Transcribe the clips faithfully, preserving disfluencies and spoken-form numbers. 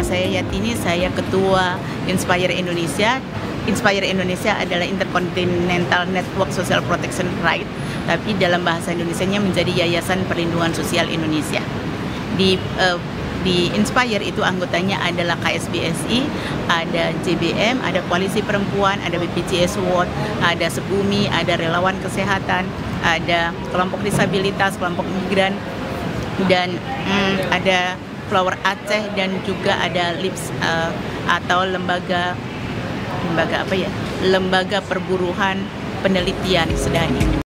saya Yatini, saya Ketua Inspire Indonesia. Inspire Indonesia adalah Intercontinental Network Social Protection Right, tapi dalam bahasa Indonesianya menjadi Yayasan Perlindungan Sosial Indonesia. Di uh, di Inspire itu anggotanya adalah K S B S I, ada J B M, ada Koalisi Perempuan, ada B P J S World, ada Sebumi, ada Relawan Kesehatan, ada kelompok disabilitas, kelompok migran, dan hmm, ada Flower Aceh, dan juga ada L I P S uh, atau lembaga lembaga apa ya? Lembaga Perburuhan Penelitian Sedani.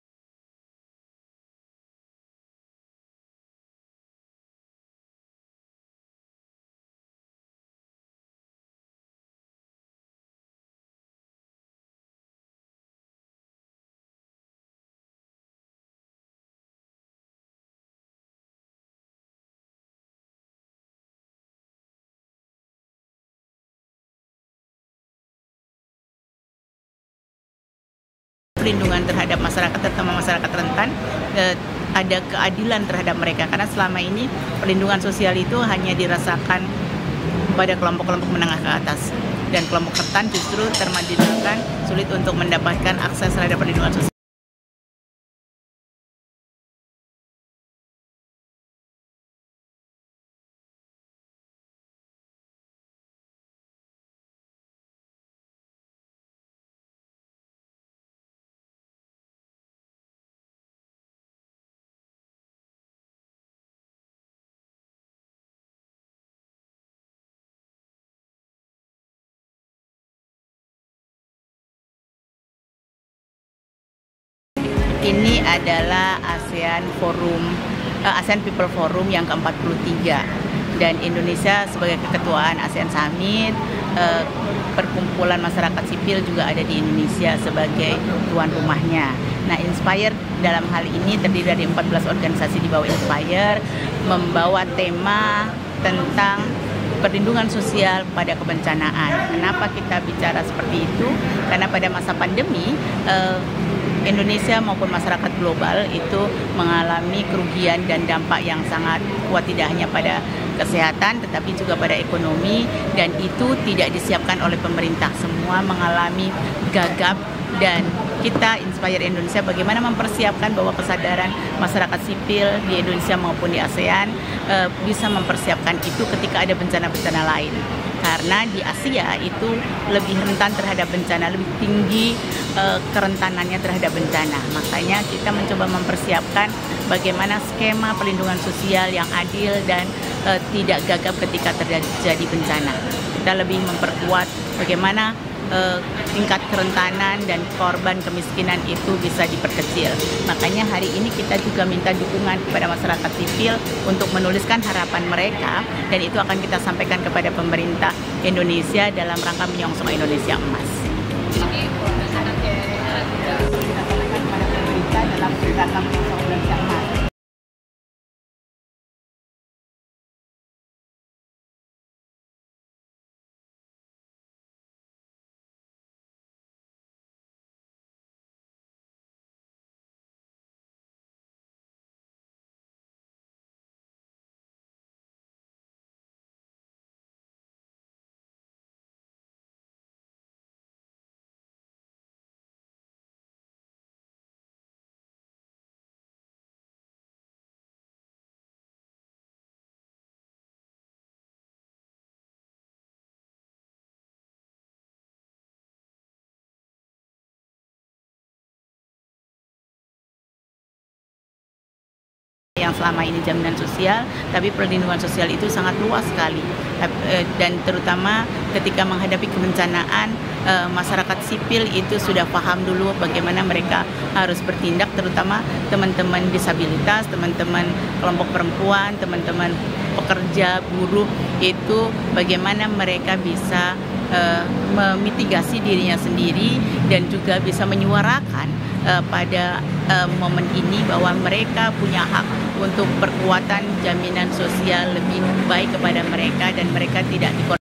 Perlindungan terhadap masyarakat, terutama masyarakat rentan, eh, ada keadilan terhadap mereka, karena selama ini perlindungan sosial itu hanya dirasakan pada kelompok-kelompok menengah ke atas, dan kelompok rentan justru termarginalkan, sulit untuk mendapatkan akses terhadap perlindungan sosial. Ini adalah ASEAN Forum, uh, ASEAN People Forum yang ke empat puluh tiga, dan Indonesia sebagai keketuaan ASEAN Summit, uh, perkumpulan masyarakat sipil juga ada di Indonesia sebagai tuan rumahnya. Nah, Inspire dalam hal ini terdiri dari empat belas organisasi di bawah Inspire, membawa tema tentang perlindungan sosial pada kebencanaan. Kenapa kita bicara seperti itu? Karena pada masa pandemi, uh, Indonesia maupun masyarakat global itu mengalami kerugian dan dampak yang sangat kuat, tidak hanya pada kesehatan tetapi juga pada ekonomi, dan itu tidak disiapkan oleh pemerintah. Semua mengalami gagap, dan kita Inspire Indonesia bagaimana mempersiapkan bahwa kesadaran masyarakat sipil di Indonesia maupun di ASEAN e, bisa mempersiapkan itu ketika ada bencana-bencana lain. Karena di Asia itu lebih rentan terhadap bencana, lebih tinggi e, kerentanannya terhadap bencana. Makanya kita mencoba mempersiapkan bagaimana skema perlindungan sosial yang adil dan e, tidak gagap ketika terjadi bencana. Kita lebih memperkuat bagaimana e, tingkat kerentanan dan korban kemiskinan itu bisa diperkecil. Makanya hari ini kita juga minta dukungan kepada masyarakat sipil untuk menuliskan harapan mereka, dan itu akan kita sampaikan kepada pemerintah Indonesia dalam rangka menyongsong Indonesia Emas. Ini kepada pemerintah dalam rangka menyongsong Indonesia Emas. Yang selama ini jaminan sosial, tapi perlindungan sosial itu sangat luas sekali, dan terutama ketika menghadapi kebencanaan, masyarakat sipil itu sudah paham dulu bagaimana mereka harus bertindak, terutama teman-teman disabilitas, teman-teman kelompok perempuan, teman-teman pekerja, buruh, itu bagaimana mereka bisa uh, memitigasi dirinya sendiri dan juga bisa menyuarakan uh, pada uh, momen ini bahwa mereka punya hak untuk perkuatan jaminan sosial lebih baik kepada mereka, dan mereka tidak dikorbankan.